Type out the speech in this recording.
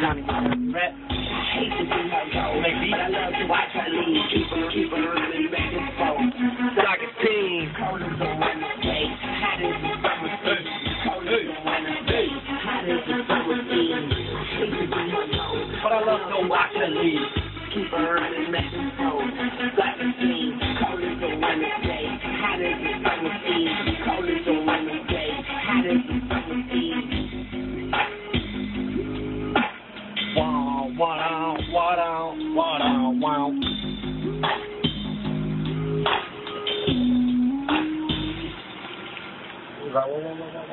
Johnny rap. Hate to see her go. Make beat, I love to watch her leave. Keep her running back and forth. Like a team. Cold as a winter day. Hot as a summer sea. Cold as a winter day. Hot as a summer sea. Hate to see her go. But I love to watch her leave. Keep her running back and forth. Like a team. Cold as a winter day. Hot as a summer sea. Cold as a winter day. Hot as a summer sea. Wow, wow, wow, wow, wow. Wow, wow, wow, wow.